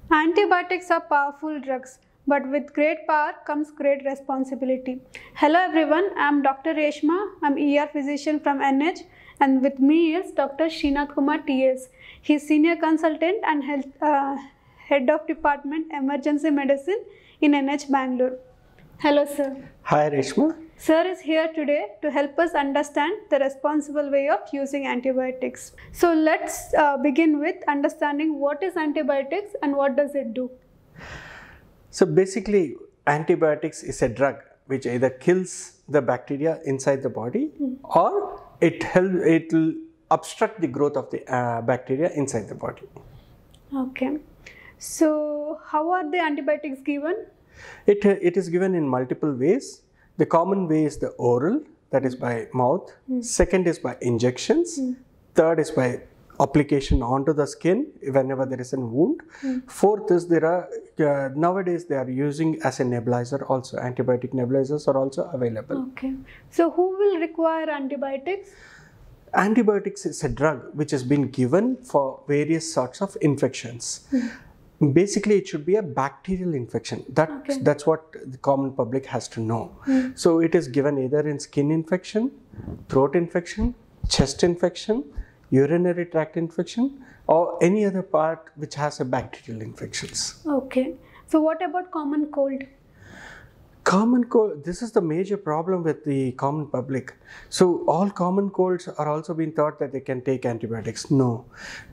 Antibiotics are powerful drugs, but with great power comes great responsibility. Hello everyone, I am Dr. Reshma. I am ER physician from NH, and with me is Dr. Srinath Kumar T S. He is senior consultant and head of department emergency medicine in NH Bangalore. Hello sir. Hi Reshma. Sir is here today to help us understand the responsible way of using antibiotics. So let's begin with understanding what is antibiotics and what does it do. So basically, antibiotics is a drug which either kills the bacteria inside the body or it will obstruct the growth of the bacteria inside the body. Okay. So how are the antibiotics given? It is given in multiple ways. The common way is the oral, that is by mouth. Second is by injections. Third is by application onto the skin whenever there is a wound. Fourth is nowadays they are using as a nebulizer also. Antibiotic nebulizers are also available. Okay. So who will require antibiotics? Antibiotics is a drug which has been given for various sorts of infections. Basically, it should be a bacterial infection. That's what the common public has to know. So it is given either in skin infection, throat infection, chest infection, urinary tract infection, or any other part which has a bacterial infections. Okay. So what about common cold? Common cold, this is the major problem with the common public. So all common colds are also being thought that they can take antibiotics. No.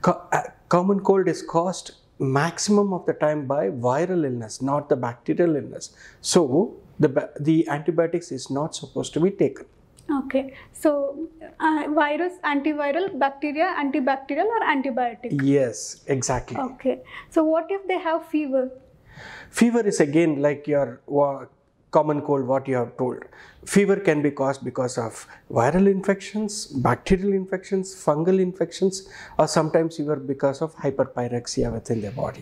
Common cold is caused maximum of the time by viral illness, not the bacterial illness. So the antibiotics is not supposed to be taken. Okay. So virus, antiviral, bacteria, antibacterial or antibiotic? Yes, exactly. Okay. So what if they have fever? Fever is again like your common cold, what you have told. Fever can be caused because of viral infections, bacterial infections, fungal infections, or sometimes even because of hyperpyrexia within the body.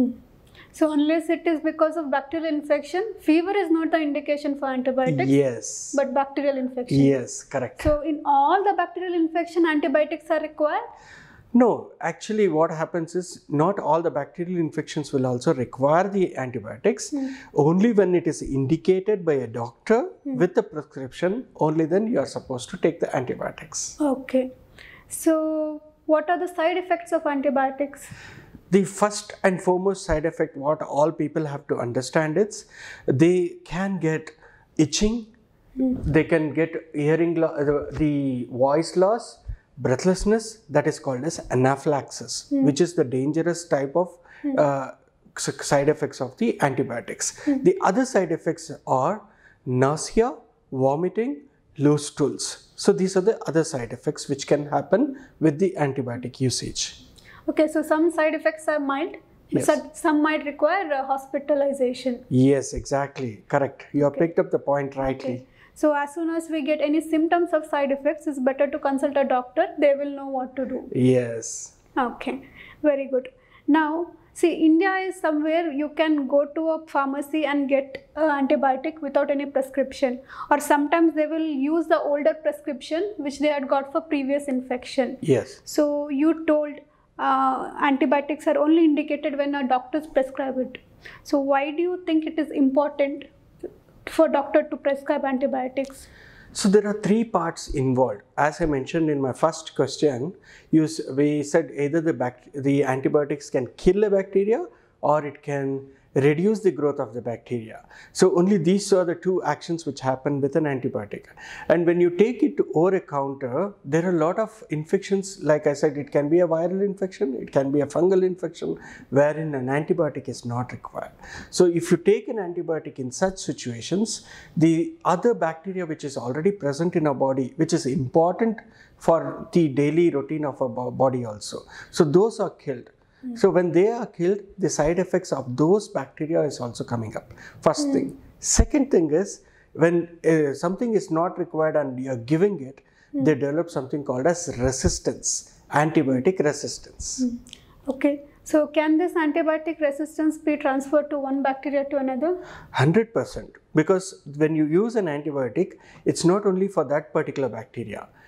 So unless it is because of bacterial infection, fever is not the indication for antibiotics. Yes. But bacterial infection. Yes, correct. So in all the bacterial infection, antibiotics are required? No, actually what happens is not all the bacterial infections will also require the antibiotics. Only when it is indicated by a doctor with the prescription, only then you are supposed to take the antibiotics. Okay. So what are the side effects of antibiotics? The first and foremost side effect what all people have to understand is they can get itching, they can get hearing the voice loss, breathlessness, that is called as anaphylaxis, which is the dangerous type of side effects of the antibiotics. The other side effects are nausea, vomiting, loose stools. So these are the other side effects which can happen with the antibiotic usage. Okay, so some side effects are mild. Yes. Some might require hospitalization. Yes, exactly. Correct. You have picked up the point rightly. Okay. So as soon as we get any symptoms of side effects, it's better to consult a doctor. They will know what to do. Yes. Okay, very good. Now, see, India is somewhere you can go to a pharmacy and get an antibiotic without any prescription. Or sometimes they will use the older prescription which they had got for previous infection. Yes. So you told antibiotics are only indicated when a doctor prescribes it. So why do you think it is important for doctor to prescribe antibiotics? So there are three parts involved. As I mentioned in my first question, we said either the antibiotics can kill a bacteria or it can reduce the growth of the bacteria. So only these are the two actions which happen with an antibiotic. And when you take it over a counter, there are a lot of infections. Like I said, it can be a viral infection, it can be a fungal infection, wherein an antibiotic is not required. So if you take an antibiotic in such situations, the other bacteria which is already present in our body, which is important for the daily routine of our body also. So those are killed. So when they are killed, the side effects of those bacteria is also coming up. First thing. Second thing is when something is not required and you are giving it, they develop something called as resistance, antibiotic resistance. Okay. So can this antibiotic resistance be transferred to one bacteria to another? 100%. Because when you use an antibiotic, it's not only for that particular bacteria.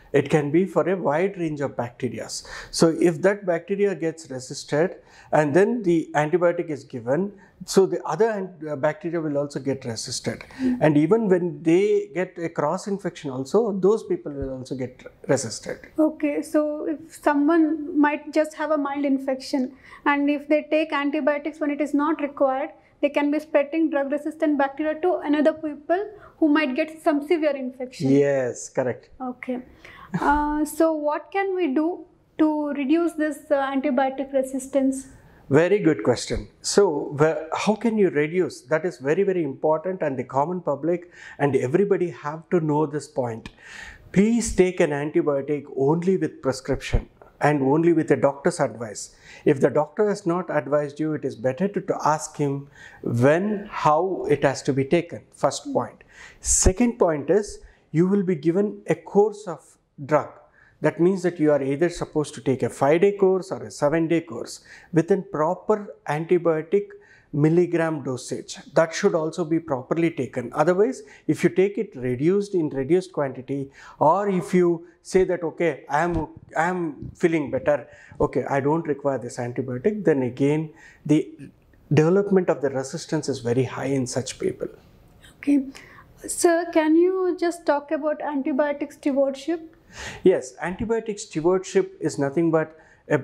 It can be for a wide range of bacteria. So if that bacteria gets resisted and then the antibiotic is given, so the other bacteria will also get resisted. And even when they get a cross infection also, those people will also get resisted. Okay, so if someone might just have a mild infection and if they take antibiotics when it is not required, they can be spreading drug resistant bacteria to another people who might get some severe infection. Yes, correct. Okay. So what can we do to reduce this antibiotic resistance? Very good question. So, how can you reduce? That is very, very important, and the common public and everybody have to know this point. Please take an antibiotic only with prescription and only with a doctor's advice. If the doctor has not advised you, it is better to ask him when, how it has to be taken. First point. Second point is, you will be given a course of drug. That means that you are either supposed to take a 5-day course or a 7-day course within proper antibiotic milligram dosage. That should also be properly taken. Otherwise, if you take it in reduced quantity, or if you say that, okay, I am feeling better, okay, I don't require this antibiotic, then again, the development of the resistance is very high in such people. Okay. Sir, can you just talk about antibiotic stewardship? Yes, antibiotic stewardship is nothing but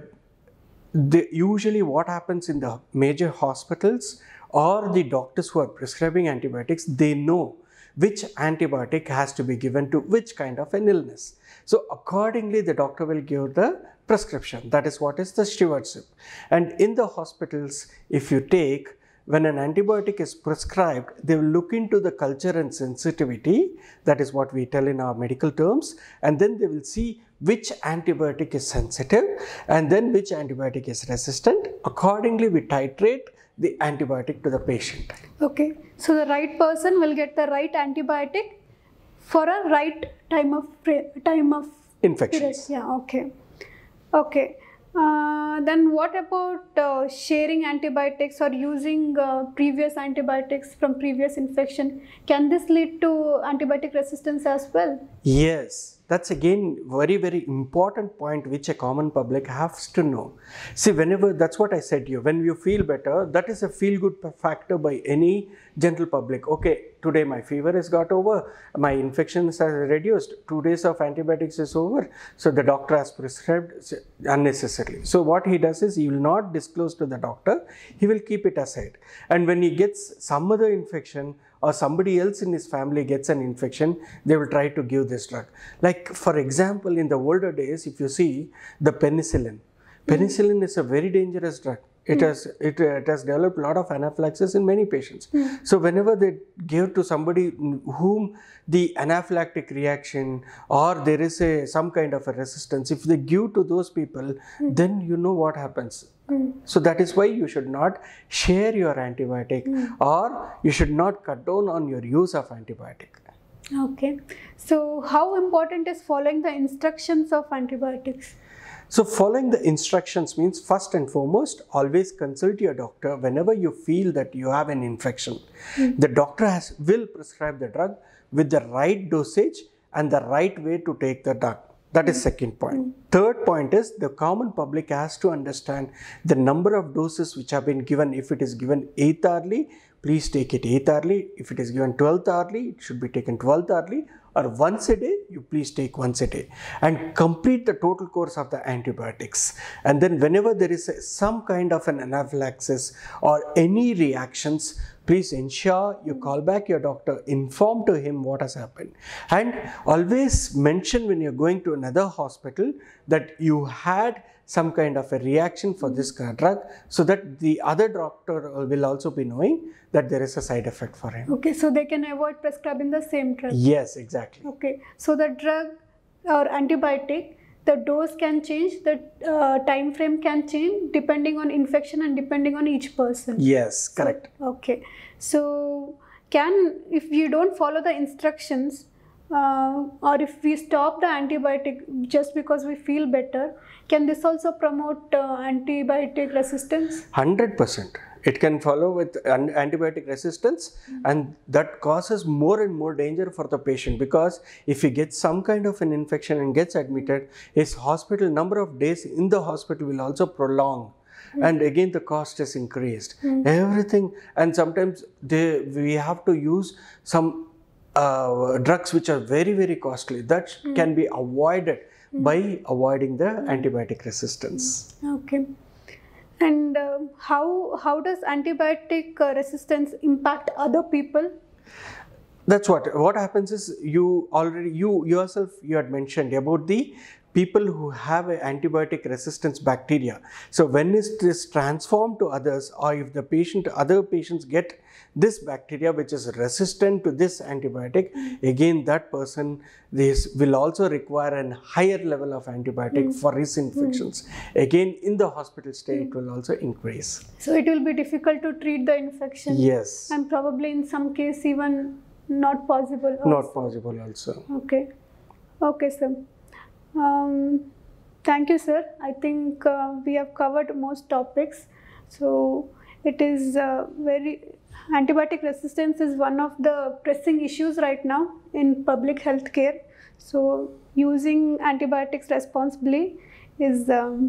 usually what happens in the major hospitals or the doctors who are prescribing antibiotics, they know which antibiotic has to be given to which kind of an illness. So accordingly, the doctor will give the prescription. That is what is the stewardship. And in the hospitals, if you take, when an antibiotic is prescribed, they will look into the culture and sensitivity. That is what we tell in our medical terms. And then they will see which antibiotic is sensitive and then which antibiotic is resistant. Accordingly, we titrate the antibiotic to the patient. Okay. So the right person will get the right antibiotic for a right time of Infections. Period. Yeah. Okay. Okay. Then what about sharing antibiotics or using previous antibiotics from previous infection? Can this lead to antibiotic resistance as well? Yes, that's again very, very important point which a common public has to know. See, that's what I said to you, when you feel better, that is a feel good factor by any general public. Okay, today my fever has got over, my infections are reduced, 2 days of antibiotics is over, so the doctor has prescribed unnecessarily. So what he does is he will not disclose to the doctor, he will keep it aside. And when he gets some other infection or somebody else in his family gets an infection, they will try to give this drug. Like for example, in the older days, if you see the penicillin. Penicillin is a very dangerous drug. It has developed a lot of anaphylaxis in many patients. So whenever they give to somebody whom the anaphylactic reaction or there is some kind of a resistance, if they give to those people, then you know what happens. So that is why you should not share your antibiotic or you should not cut down on your use of antibiotic. Okay. So how important is following the instructions of antibiotics? So following the instructions means first and foremost, always consult your doctor whenever you feel that you have an infection. The doctor will prescribe the drug with the right dosage and the right way to take the drug. That is second point. Third point is the common public has to understand the number of doses which have been given. If it is given 8th hourly, please take it 8th hourly. If it is given 12th hourly, it should be taken 12th hourly. Or once a day, you please take once a day and complete the total course of the antibiotics. And then whenever there is some kind of an anaphylaxis or any reactions, please ensure you call back your doctor, inform to him what has happened. And always mention when you're going to another hospital that you had some kind of a reaction for this drug, so that the other doctor will also be knowing that there is a side effect for him. Okay, so they can avoid prescribing the same drug. Yes, exactly. Okay, so the drug or antibiotic, the dose can change, the time frame can change depending on infection and depending on each person. Yes, correct. So, okay, so if you don't follow the instructions or if we stop the antibiotic just because we feel better, can this also promote antibiotic resistance? 100%. It can follow with antibiotic resistance, and that causes more and more danger for the patient, because if he gets some kind of an infection and gets admitted, his hospital number of days in the hospital will also prolong. And again the cost is increased. Everything, and sometimes we have to use some drugs which are very, very costly, that can be avoided by avoiding the antibiotic resistance. Okay. And how does antibiotic resistance impact other people? That's what happens is, you yourself had mentioned about the people who have an antibiotic resistance bacteria. So when it is transformed to others, or if the other patients get this bacteria which is resistant to this antibiotic, again that person will also require a higher level of antibiotic for his infections. Again, in the hospital stay, it will also increase. So it will be difficult to treat the infection. Yes. And probably in some case even not possible also. Not possible also. Okay. Okay, sir. Thank you, sir. I think we have covered most topics. So it is antibiotic resistance is one of the pressing issues right now in public health care. So using antibiotics responsibly is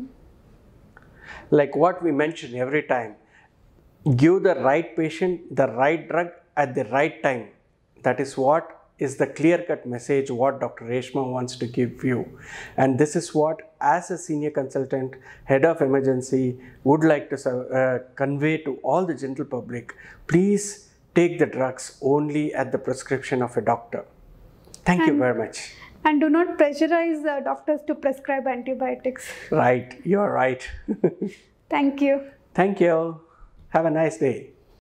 like what we mention every time, give the right patient the right drug at the right time. That is what is the clear-cut message what Dr. Reshma wants to give you. And this is what, as a senior consultant, head of emergency, would like to convey to all the general public. Please take the drugs only at the prescription of a doctor. Thank you very much. And do not pressurize doctors to prescribe antibiotics. Right, you're right. Thank you. Thank you. Have a nice day.